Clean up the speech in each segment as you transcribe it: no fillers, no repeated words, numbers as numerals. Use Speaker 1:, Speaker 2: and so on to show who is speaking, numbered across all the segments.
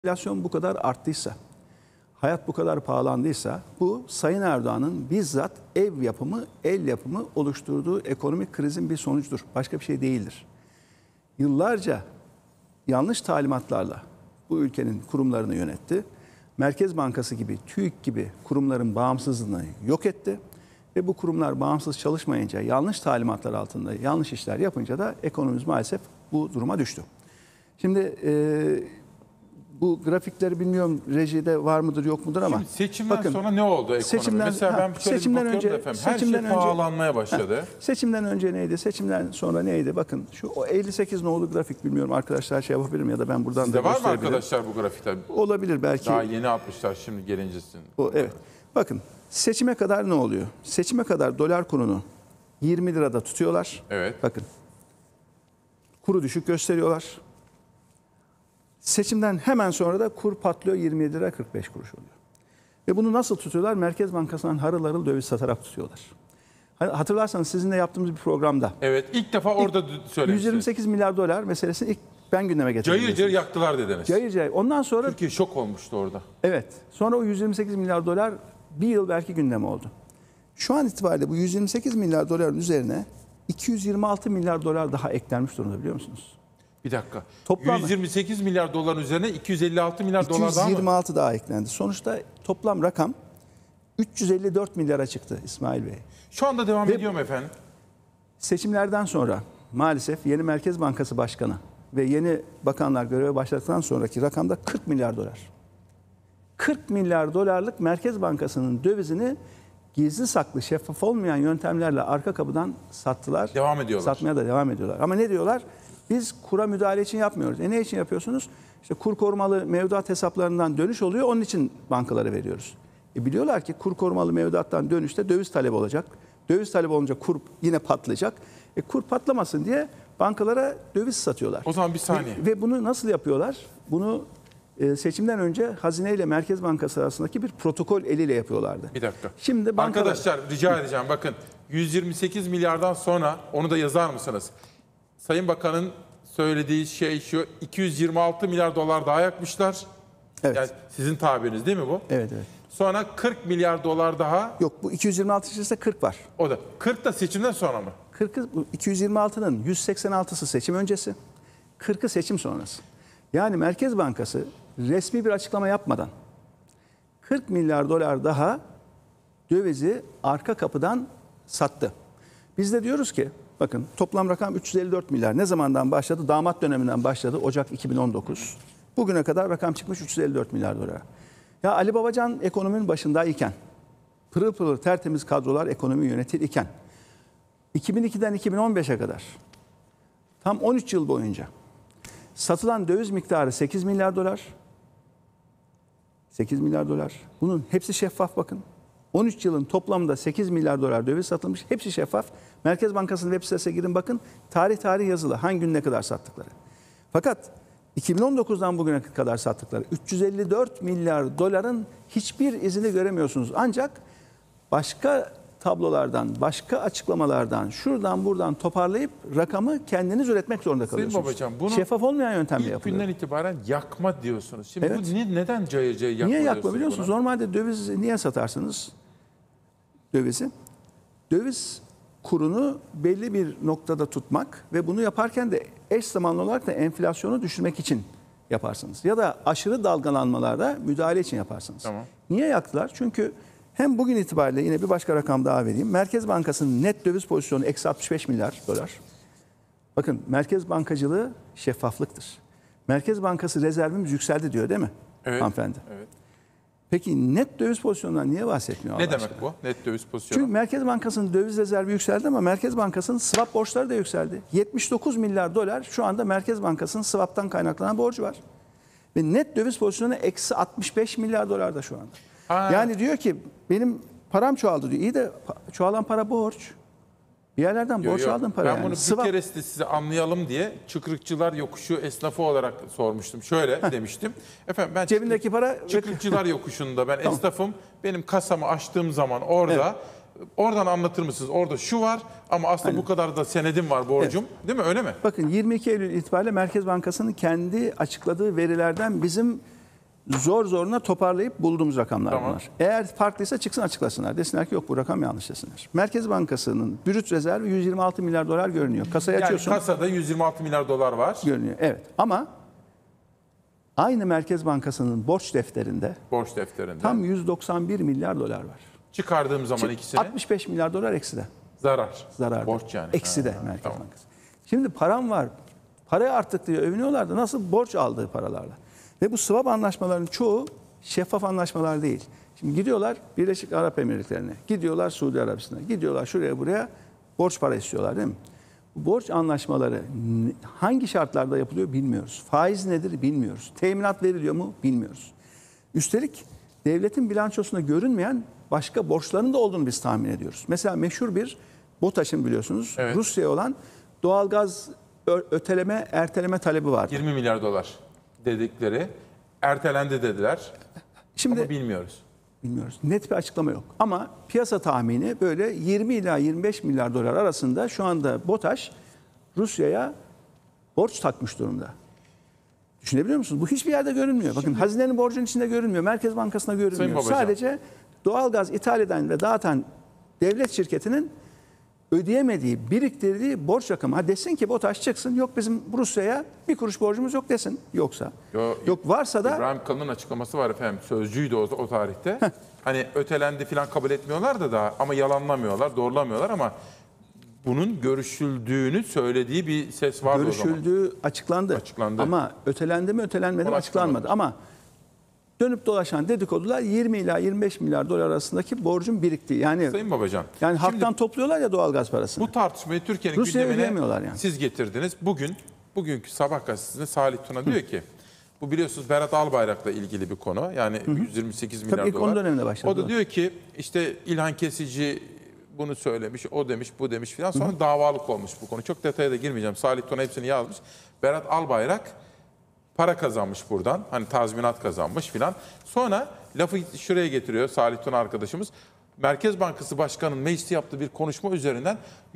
Speaker 1: enflasyon bu kadar arttıysa, hayat bu kadar pahalandıysa bu Sayın Erdoğan'ın bizzat ev yapımı, el yapımı oluşturduğu ekonomik krizin bir sonucudur. Başka bir şey değildir. Yıllarca yanlış talimatlarla bu ülkenin kurumlarını yönetti. Merkez Bankası gibi, TÜİK gibi kurumların bağımsızlığını yok etti. Ve bu kurumlar bağımsız çalışmayınca, yanlış talimatlar altında yanlış işler yapınca da ekonomimiz maalesef bu duruma düştü. Şimdi bu grafikleri bilmiyorum rejide var mıdır yok mudur ama.
Speaker 2: Şimdi seçimden sonra ne oldu ekonomi? Mesela ben şöyle bir bakıyorum efendim. Her şey pahalanmaya başladı.
Speaker 1: Seçimden önce neydi? Seçimden sonra neydi? Bakın şu o 58 nolu grafik bilmiyorum arkadaşlar şey yapabilirim ya da ben buradan
Speaker 2: Sizde
Speaker 1: da
Speaker 2: var mı arkadaşlar bu grafikler?
Speaker 1: Olabilir belki.
Speaker 2: Daha yeni atmışlar şimdi gelincesin.
Speaker 1: Evet. Bakın seçime kadar ne oluyor? Seçime kadar dolar kurunu 20 lirada tutuyorlar.
Speaker 2: Evet.
Speaker 1: Bakın. Kuru düşük gösteriyorlar. Seçimden hemen sonra da kur patlıyor 27 lira 45 kuruş oluyor. Ve bunu nasıl tutuyorlar? Merkez Bankası'ndan harıl harıl döviz satarak tutuyorlar. Hatırlarsanız sizinle yaptığımız bir programda.
Speaker 2: Evet, ilk defa orada söylemiştiniz.
Speaker 1: 128 milyar dolar meselesini ilk ben gündeme getirdim.
Speaker 2: Cayır cayır yaktılar dediniz.
Speaker 1: Cayır cayır. Ondan sonra
Speaker 2: Türkiye şok olmuştu orada.
Speaker 1: Evet. Sonra o 128 milyar dolar bir yıl belki gündeme oldu. Şu an itibariyle bu 128 milyar doların üzerine 226 milyar dolar daha eklenmiş durumda biliyor musunuz?
Speaker 2: Bir dakika.
Speaker 1: Toplam
Speaker 2: 128 milyar doların üzerine 256 milyar dolar daha mı?
Speaker 1: 226 daha eklendi. Sonuçta toplam rakam 354 milyara çıktı İsmail Bey.
Speaker 2: Şu anda devam ediyor mu efendim?
Speaker 1: Seçimlerden sonra maalesef yeni Merkez Bankası Başkanı ve yeni bakanlar göreve başladıktan sonraki rakamda 40 milyar dolar. 40 milyar dolarlık Merkez Bankası'nın dövizini gizli saklı, şeffaf olmayan yöntemlerle arka kapıdan sattılar.
Speaker 2: Devam ediyorlar.
Speaker 1: Satmaya da devam ediyorlar. Ama ne diyorlar? Biz kura müdahale için yapmıyoruz. Ne için yapıyorsunuz? İşte kur korumalı mevduat hesaplarından dönüş oluyor. Onun için bankalara veriyoruz. Biliyorlar ki kur korumalı mevduattan dönüşte döviz talebi olacak. Döviz talebi olunca kur yine patlayacak. Kur patlamasın diye bankalara döviz satıyorlar.
Speaker 2: O zaman bir saniye.
Speaker 1: Ve bunu nasıl yapıyorlar? Bunu seçimden önce Hazine ile Merkez Bankası arasındaki bir protokol eliyle yapıyorlardı.
Speaker 2: Bir dakika.
Speaker 1: Şimdi bankalar...
Speaker 2: Arkadaşlar rica edeceğim bakın 128 milyardan sonra onu da yazar mısınız? Sayın Bakan'ın söylediği şey şu 226 milyar dolar daha yakmışlar.
Speaker 1: Evet.
Speaker 2: Yani sizin tabiriniz değil mi bu?
Speaker 1: Evet evet.
Speaker 2: Sonra 40 milyar dolar daha.
Speaker 1: Yok bu 226 içerisinde 40 var.
Speaker 2: O da 40 da seçimden sonra mı?
Speaker 1: 226'nın 186'sı seçim öncesi, 40'ı seçim sonrası. Yani Merkez Bankası resmi bir açıklama yapmadan 40 milyar dolar daha dövizi arka kapıdan sattı. Biz de diyoruz ki bakın toplam rakam 354 milyar. Ne zamandan başladı? Damat döneminden başladı. Ocak 2019. Bugüne kadar rakam çıkmış 354 milyar dolara. Ya Ali Babacan ekonominin başındayken, pırıl pırıl tertemiz kadrolar ekonomiyi yönetir iken, 2002'den 2015'e kadar tam 13 yıl boyunca satılan döviz miktarı 8 milyar dolar. 8 milyar dolar. Bunun hepsi şeffaf bakın. 13 yılın toplamında 8 milyar dolar döviz satılmış. Hepsi şeffaf. Merkez Bankası'nın web sitesine gidin bakın. Tarih yazılı. Hangi gün ne kadar sattıkları. Fakat 2019'dan bugüne kadar sattıkları 354 milyar doların hiçbir izini göremiyorsunuz. Ancak başka tablolardan, başka açıklamalardan, şuradan buradan toparlayıp rakamı kendiniz üretmek zorunda kalıyorsunuz.
Speaker 2: Sayın Babacan, bunu
Speaker 1: şeffaf olmayan yöntemle yapılıyor.
Speaker 2: İlk günden itibaren yakma diyorsunuz. Şimdi
Speaker 1: Evet.
Speaker 2: bu neden cayır cayır yakma
Speaker 1: Niye yakma
Speaker 2: diyorsunuz
Speaker 1: biliyor musunuz?
Speaker 2: buna?
Speaker 1: Normalde dövizi niye satarsınız? Döviz kurunu belli bir noktada tutmak ve bunu yaparken de eş zamanlı olarak da enflasyonu düşürmek için yaparsınız. Ya da aşırı dalgalanmalarda müdahale için yaparsınız.
Speaker 2: Tamam.
Speaker 1: Niye yaktılar? Çünkü hem bugün itibariyle yine bir başka rakam daha vereyim. Merkez Bankası'nın net döviz pozisyonu eksi 65 milyar dolar. Bakın merkez bankacılığı şeffaflıktır. Merkez Bankası rezervimiz yükseldi diyor değil mi?
Speaker 2: Evet.
Speaker 1: Hanımefendi.
Speaker 2: Evet.
Speaker 1: Peki net döviz pozisyonundan niye bahsetmiyor
Speaker 2: Ne
Speaker 1: Allah
Speaker 2: demek
Speaker 1: aşkına?
Speaker 2: bu? Net döviz pozisyonu.
Speaker 1: Çünkü Merkez Bankası'nın döviz rezervi yükseldi ama Merkez Bankası'nın swap borçları da yükseldi. 79 milyar dolar şu anda Merkez Bankası'nın swap'tan kaynaklanan borcu var. Ve net döviz pozisyonu eksi 65 milyar dolar da şu anda. Yani diyor ki benim param çoğaldı diyor. İyi de çoğalan para borç. Bir yerlerden borç aldın para.
Speaker 2: Ben bunu bir keresinde size anlayalım diye Çıkrıkçılar Yokuşu esnafı olarak sormuştum. Şöyle demiştim. Efendim ben
Speaker 1: cebindeki para
Speaker 2: Çıkrıkçılar Yokuşu'nda ben esnafım. Benim kasamı açtığım zaman orada oradan anlatır mısınız? Orada şu var ama aslında bu kadar da senedim var borcum. Değil mi? Öyle mi?
Speaker 1: Bakın 22 Eylül itibariyle Merkez Bankası'nın kendi açıkladığı verilerden bizim zor zoruna toparlayıp bulduğumuz rakamlar
Speaker 2: Tamam.
Speaker 1: bunlar. Eğer farklıysa çıksın açıklasınlar. Desinler ki yok bu rakam yanlış desinler. Merkez Bankası'nın brüt rezervi 126 milyar dolar görünüyor. Kasayı
Speaker 2: Yani
Speaker 1: açıyorsun.
Speaker 2: kasada 126 milyar dolar var.
Speaker 1: Görünüyor. Evet. Ama aynı Merkez Bankası'nın borç defterinde
Speaker 2: Borç defterinde.
Speaker 1: tam 191 milyar dolar var.
Speaker 2: Çıkardığım zaman ikisini
Speaker 1: 65 milyar dolar ekside.
Speaker 2: zarar.
Speaker 1: Zararda.
Speaker 2: Borç yani.
Speaker 1: Ekside
Speaker 2: Ha,
Speaker 1: Merkez
Speaker 2: tamam.
Speaker 1: Bankası. Şimdi param var. Parayı arttık diye övünüyorlar da nasıl borç aldığı paralarla. Ve bu swap anlaşmaların çoğu şeffaf anlaşmalar değil. Şimdi gidiyorlar Birleşik Arap Emirlikleri'ne, gidiyorlar Suudi Arabistan'a, gidiyorlar şuraya buraya borç para istiyorlar değil mi? Bu borç anlaşmaları hangi şartlarda yapılıyor bilmiyoruz. Faiz nedir bilmiyoruz. Teminat veriliyor mu bilmiyoruz. Üstelik devletin bilançosunda görünmeyen başka borçların da olduğunu biz tahmin ediyoruz. Mesela meşhur bir BOTAŞ'ın biliyorsunuz
Speaker 2: Evet.
Speaker 1: Rusya'ya olan doğalgaz öteleme, erteleme talebi vardı.
Speaker 2: 20 milyar dolar dedikleri ertelendi dediler.
Speaker 1: Şimdi
Speaker 2: Ama bilmiyoruz.
Speaker 1: bilmiyoruz. Net bir açıklama yok. Ama piyasa tahmini böyle 20 ila 25 milyar dolar arasında şu anda BOTAŞ Rusya'ya borç takmış durumda. Düşünebiliyor musunuz? Bu hiçbir yerde görünmüyor. Bakın hazinenin borcunun içinde görünmüyor. Merkez Bankası'na
Speaker 2: Sayın
Speaker 1: görünmüyor.
Speaker 2: Babacan.
Speaker 1: Sadece doğalgaz ithal eden ve dağıtan devlet şirketinin ödeyemediği, biriktirdiği borç rakamı. Ha desin ki BOTAŞ çıksın. Yok bizim Rusya'ya bir kuruş borcumuz yok desin. Yoksa. Yok varsa da
Speaker 2: İbrahim Kalın'ın açıklaması var efendim. Sözcüydü o tarihte. Hani ötelendi falan kabul etmiyorlar da daha ama yalanlamıyorlar, doğrulamıyorlar ama bunun görüşüldüğünü söylediği bir ses vardı o zaman.
Speaker 1: görüşüldüğü açıklandı.
Speaker 2: Açıklandı.
Speaker 1: Ama ötelendi mi ötelenmedi mi
Speaker 2: Onu
Speaker 1: açıklanmadı. Ama dönüp dolaşan dedikodular 20 ila 25 milyar dolar arasındaki borcun biriktiği. Yani
Speaker 2: Sayın Babacan.
Speaker 1: yani
Speaker 2: şimdi
Speaker 1: halktan topluyorlar ya doğalgaz parasını.
Speaker 2: bu tartışmayı Türkiye'nin
Speaker 1: Rusya'ya
Speaker 2: gündemine
Speaker 1: ödeyemiyorlar yani.
Speaker 2: siz getirdiniz. Bugünkü Sabah gazetesinde Salih Tuna diyor ki bu biliyorsunuz Berat Albayrak'la ilgili bir konu. Yani 128 milyar
Speaker 1: Tabii ilk
Speaker 2: dolar.
Speaker 1: onun döneminde başladı.
Speaker 2: O da diyor ki işte İlhan Kesici bunu söylemiş, o demiş, bu demiş filan. Sonra davalık olmuş bu konu. Çok detaya da girmeyeceğim. Salih Tuna hepsini yazmış. Berat Albayrak para kazanmış buradan. Hani tazminat kazanmış filan. Sonra lafı şuraya getiriyor Salih Tuna arkadaşımız. Merkez Bankası Başkanı'nın mecliste yaptığı bir konuşma üzerinden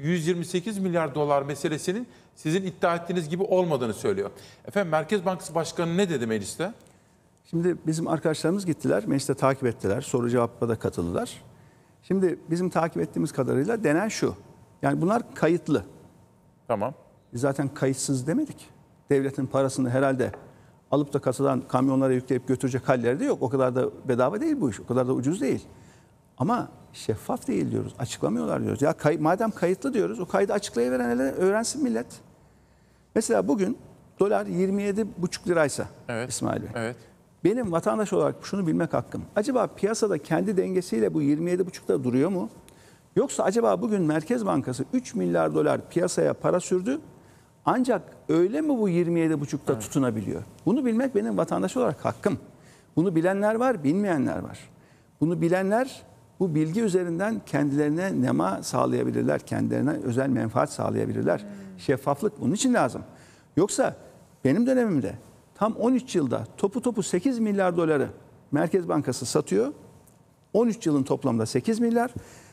Speaker 2: 128 milyar dolar meselesinin sizin iddia ettiğiniz gibi olmadığını söylüyor. Efendim Merkez Bankası Başkanı ne dedi mecliste?
Speaker 1: Şimdi bizim arkadaşlarımız gittiler, mecliste takip ettiler, soru cevapla da katıldılar. Şimdi bizim takip ettiğimiz kadarıyla denen şu. Yani bunlar kayıtlı.
Speaker 2: Tamam.
Speaker 1: Biz zaten kayıtsız demedik. Devletin parasını herhalde alıp da kasadan kamyonlara yükleyip götürecek halleri de yok. O kadar da bedava değil bu iş. O kadar da ucuz değil. Ama şeffaf değil diyoruz. Açıklamıyorlar diyoruz. Ya madem kayıtlı diyoruz o kaydı açıklayıveren öğrensin millet. Mesela bugün dolar 27,5 liraysa
Speaker 2: Evet.
Speaker 1: İsmail Bey.
Speaker 2: Evet.
Speaker 1: Benim vatandaş olarak şunu bilmek hakkım. Acaba piyasada kendi dengesiyle bu 27,5'ta duruyor mu? Yoksa acaba bugün Merkez Bankası 3 milyar dolar piyasaya para sürdü. Ancak öyle mi bu 27,5'ta tutunabiliyor? Bunu bilmek benim vatandaş olarak hakkım. Bunu bilenler var, bilmeyenler var. Bunu bilenler bu bilgi üzerinden kendilerine nema sağlayabilirler, kendilerine özel menfaat sağlayabilirler. Şeffaflık bunun için lazım. Yoksa benim dönemimde tam 13 yılda topu 8 milyar doları Merkez Bankası satıyor. 13 yılın toplamda 8 milyar.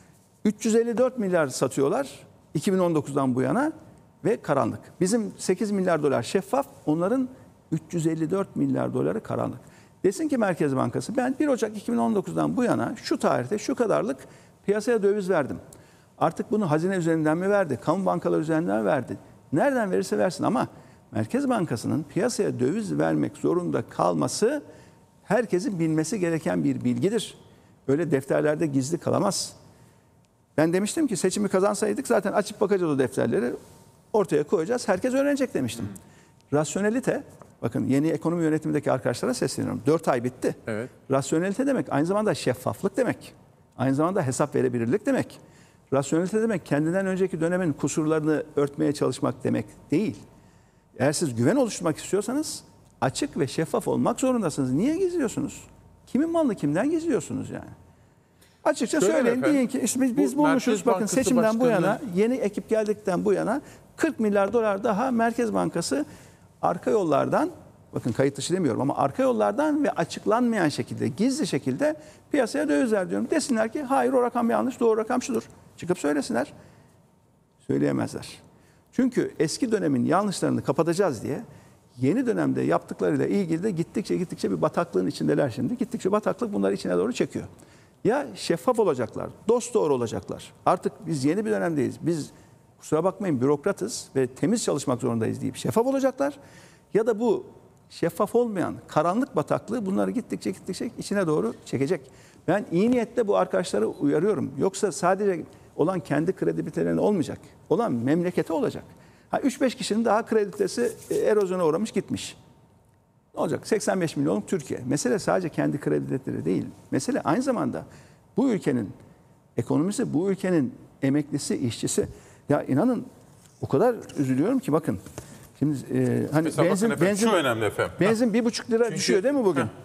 Speaker 1: 354 milyar satıyorlar 2019'dan bu yana ve karanlık. Bizim 8 milyar dolar şeffaf, onların 354 milyar doları karanlık. Desin ki Merkez Bankası ben 1 Ocak 2019'dan bu yana şu tarihte şu kadarlık piyasaya döviz verdim. Artık bunu hazine üzerinden mi verdi, kamu bankaları üzerinden mi verdi? Nereden verirse versin ama Merkez Bankası'nın piyasaya döviz vermek zorunda kalması herkesin bilmesi gereken bir bilgidir. Öyle defterlerde gizli kalamaz. Ben demiştim ki seçimi kazansaydık zaten açıp bakacağız o defterleri, ortaya koyacağız, herkes öğrenecek demiştim. Rasyonelite, bakın yeni ekonomi yönetimindeki arkadaşlara sesleniyorum. 4 ay bitti.
Speaker 2: Evet.
Speaker 1: Rasyonelite demek aynı zamanda şeffaflık demek. Aynı zamanda hesap verebilirlik demek. Rasyonelite demek kendinden önceki dönemin kusurlarını örtmeye çalışmak demek değil. Eğer siz güven oluşturmak istiyorsanız açık ve şeffaf olmak zorundasınız. Niye gizliyorsunuz? Kimin malını kimden gizliyorsunuz yani? Açıkça
Speaker 2: Şöyle
Speaker 1: söyleyin,
Speaker 2: efendim,
Speaker 1: deyin ki işte biz
Speaker 2: bu
Speaker 1: bulmuşuz,
Speaker 2: Merkez
Speaker 1: bakın
Speaker 2: Bankası
Speaker 1: seçimden bu yana,
Speaker 2: Başkanı'nın-
Speaker 1: yeni ekip geldikten bu yana 40 milyar dolar daha Merkez Bankası arka yollardan, bakın kayıt dışı demiyorum ama arka yollardan ve açıklanmayan şekilde, gizli şekilde piyasaya döviz ver diyorum. Desinler ki hayır o rakam yanlış, doğru rakam şudur. Çıkıp söylesinler. Söyleyemezler. Çünkü eski dönemin yanlışlarını kapatacağız diye Yeni dönemde yaptıklarıyla ilgili de gittikçe bir bataklığın içindeler şimdi. Gittikçe bataklık bunları içine doğru çekiyor. Ya şeffaf olacaklar, dosdoğru olacaklar. Artık biz yeni bir dönemdeyiz. Biz kusura bakmayın bürokratız ve temiz çalışmak zorundayız deyip şeffaf olacaklar. Ya da bu şeffaf olmayan karanlık bataklığı bunları gittikçe içine doğru çekecek. Ben iyi niyetle bu arkadaşları uyarıyorum. Yoksa sadece olan kendi kredibilitelerine olmayacak. Olan memlekete olacak. 3-5 kişinin daha kredibilitesi erozyona uğramış gitmiş. Ne olacak? 85 milyonluk Türkiye. Mesele sadece kendi kredibiliteleri değil. Mesele aynı zamanda bu ülkenin ekonomisi, bu ülkenin emeklisi, işçisi. Ya inanın o kadar üzülüyorum ki bakın. Şimdi hani
Speaker 2: Mesela bakın efendim, şu önemli efendim.
Speaker 1: Benzin 1,5 lira düşüyor değil mi bugün?